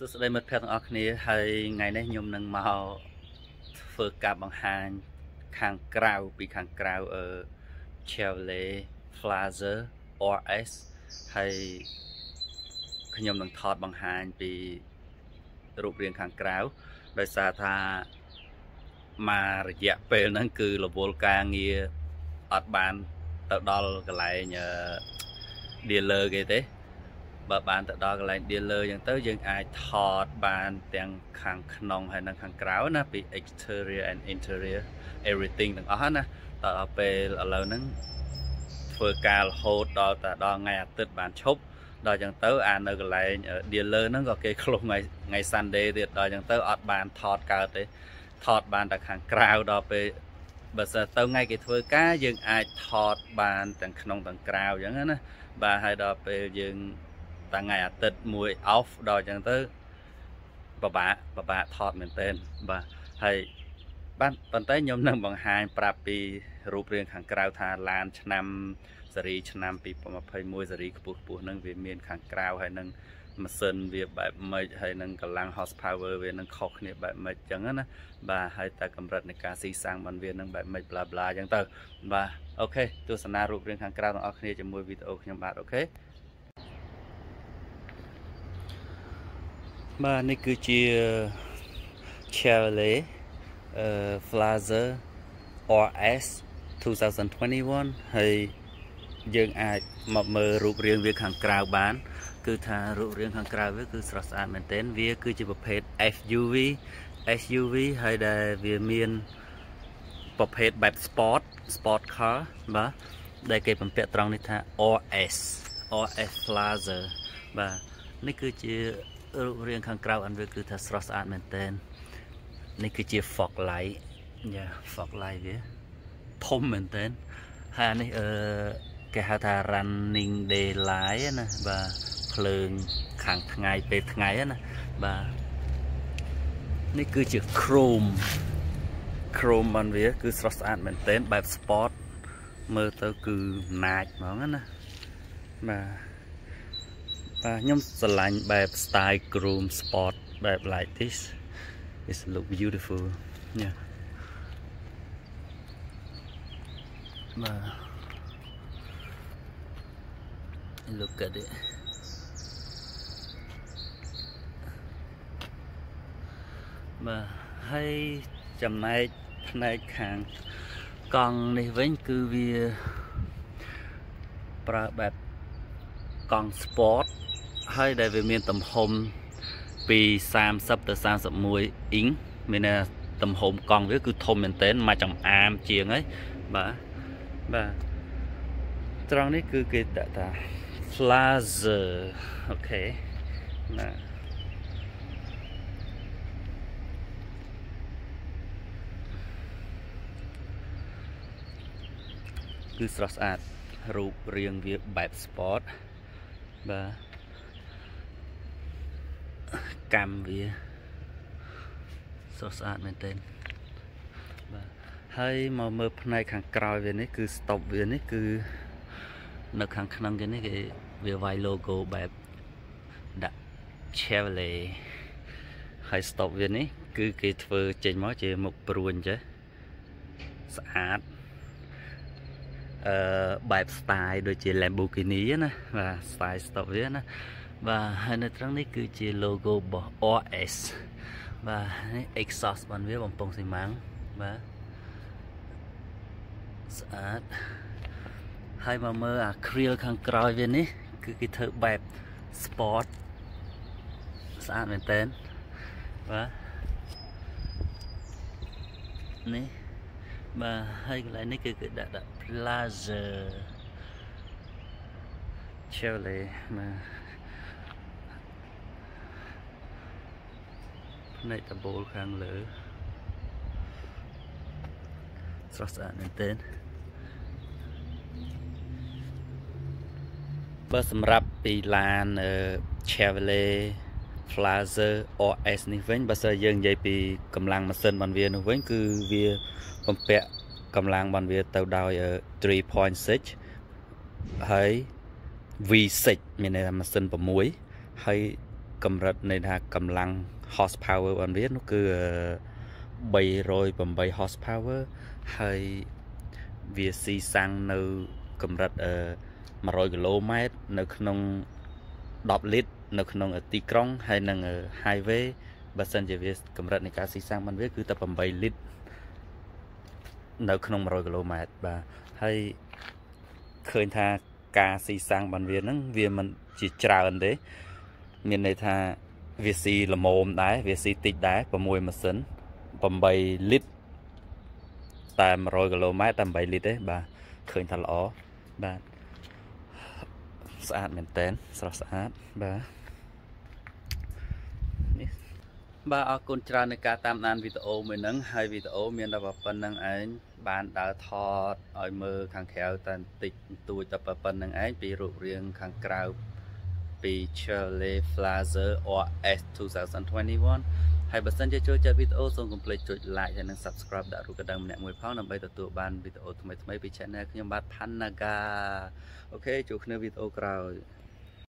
Số đây mất phép ở kia hay ngày nay nhung nâng màu phở cà bằng hàng hàng cào bị hàng cào ở Chevrolet Plaza RS hay nhung nâng thọt bằng hàng bị rụt riêng hàng càoដោយសារថាមករយៈពេលហ្នឹងគឺរវល់ការងារអត់បានទៅដល់កន្លែង dealer គេទេបើបានទៅដល់កន្លែង dealer អញ្ចឹងទៅយើងអាចថតបានទាំងខាងក្នុងហើយនិងខាងក្រៅណាពី exterior and interior everything ទាំងអស់ណាដល់ពេលឥឡូវហ្នឹងធ្វើការរហូតដល់ថ្ងៃអាទិត្យបានឈប់ដល់អញ្ចឹងទៅអានៅកន្លែង dealer ហ្នឹងក៏គេឃ្លុំថ្ងៃ Sunday ទៀតដល់អញ្ចឹងទៅអត់បានថតកើតទេថតបានតែខាងក្រៅដល់ពេលបើសិនទៅថ្ងៃគេធ្វើការយើងអាចថតបានទាំងក្នុងទាំងក្រៅអញ្ចឹងណាបាទហើយដល់ពេលយើងថ្ងៃអាទិត្យមួយ off ដល់អញ្ចឹងទៅពិបាកថតមែនទែនបាទហើយបានប៉ុន្តែខ្ញុំនឹងបង្ហាញប្រាប់ពីរូបរាងខាងក្រៅថាឡានឆ្នាំស៊េរីឆ្នាំ2021ស៊េរីខ្ពស់ហ្នឹងវាមានខាងក្រៅហើយនឹងម៉ាស៊ីនវាបែបម៉េចហើយនឹងកម្លាំង horsepower វានឹងខុសគ្នាបែបម៉េចអញ្ចឹងណាបាទហើយតែកម្រិតនៃការស៊ីសាំងបានវានឹងបែបម៉េច bla bla អញ្ចឹងទៅបាទអូខេទស្សនារូបរាងខាងក្រៅទាំងអស់គ្នាជាមួយវីដេអូខ្ញុំបាទអូខេបាទនេះគឺជា Chevrolet Plaza RS 2021ហើយយើងអាចមកមើលរូបរាងវាខាងក្រៅបានគឺថារូបរាងខាងក្រៅវាគឺស្រស់ស្អាតមែនទែនវាគឺជាប្រភេទ SUV ហើយដែលវាមានប្រភេទបែប sport car បាទដែលគេបំពាក់ត្រង់នេះថា RS Plaza បាទនេះគឺជារូបរាងខាងក្រៅអានវាគឺថាស្រស់ស្អាតមែនទែននេះគឺជា fog light យ៉ា fog light វាធំមែនទែនហើយនេះគេហៅថា running daylight ណាបាទភ្លើងខាងថ្ងៃពេលថ្ងៃណាបាទនេះគឺជា chrome បានវាគឺស្រស់ស្អាតមែនទែនបែប sport មើលទៅគឺណាចហ្មងណាបាទខ្ញុំស្រឡាញ់បែប style chrome sport បែប like this it look beautiful yeah បាទ look at it បាទហើយចំណែកផ្នែកខាងកង់នេះវិញគឺវាប្រើបែបកង់ sport ហើយដែលវាមានទំហំពី30ទៅ31អ៊ីងមានទំហំកង់វាគឺធំមែនទែនមកចំអាមជាងហើយបាទត្រង់នេះគឺគេដាក់ថា Plaza អូខេណាគឺស្រស់ស្អាតរូបរាងវាបែប sport បាទកម្មវាស្រស់ស្អាតមែនទែនបាទហើយមកមើលផ្នែកខាងក្រោយវានេះគឺ stop វានេះគឺនៅខាងក្នុងគេនេះគេវាវាយ logo បែបដាក់ Chevrolet ហើយ stop វានេះគឺគេធ្វើចេញមកជាមុខព្រួញចេះស្អាតបែប style ដូចជា Lamborghini ណាបាទ style stop វាណាបាទហើយនៅត្រង់នេះគឺជា logo របស់ RS បាទនេះ exhaust បានវាបំពង់ស៊ីម៉ាំងបាទស្អាតហើយមកមើលអា grill ខាងក្រោយវានេះគឺគេធ្វើបែប sport ស្អាតមែនតើបាទនេះបាទហើយកន្លែងនេះគឺគេដាក់ Plaza Chevrolet បាទផ្នែកដំបូលខាងលើស្រស់ស្អាតមែនទែនបើសម្រាប់ពីឡាន Chevrolet Plaza RS នេះវិញបើសិនយើងនិយាយពីកម្លាំងម៉ាស៊ីនបានវានោះវិញគឺវាបំពាក់កម្លាំងបានវាទៅដោយ 3.6 ហើយ V6 មានន័យថាម៉ាស៊ីន6ហើយ cầm rật này là cầm lăng horsepower bạn biết nó cứ 308 horsepower hay việc xì xăngនៅcầm rật 100 km នៅក្នុង10 lít នៅក្នុងទីក្រុងហើយនឹង highway បើសិនជាវាកម្រិតនៃការស៊ីសាំងបានវាគឺតែ8 lít នៅក្នុង100 km បាទហើយឃើញថាការស៊ីសាំងបានវាហ្នឹងវាមិនជាច្រើនទេមានន័យថាវាស៊ីល្មមដែរវាស៊ីតិចដែរ6ម៉ាស៊ីន8 lít តែ100 km តែ8 lít ទេបាទឃើញថាល្អបាទស្អាតមែនតើស្រស់ស្អាតបាទនេះបាទអរគុណច្រើននៃការតាមដានវីដេអូមួយហ្នឹងហើយវីដេអូមានតែប៉ុណ្្នឹងឯងបានដើរថតឲ្យមើលខាងក្រៅតែបន្តិចបន្តួចតែប៉ុណ្្នឹងឯងពីរូបរាងខាងក្រៅពី Chevrolet Blazer RS 2021ហើយបើសិនជាចូលចិត្តវីដេអូសូមកុំភ្លេចចុច like ហើយនិង subscribe ដាក់រូបកណ្ដឹងម្នាក់មួយផងដើម្បីទទួលបានវីដេអូថ្មីៗពី channel ខ្ញុំបាទ Phanaga អូខេជួបគ្នាវីដេអូក្រោយ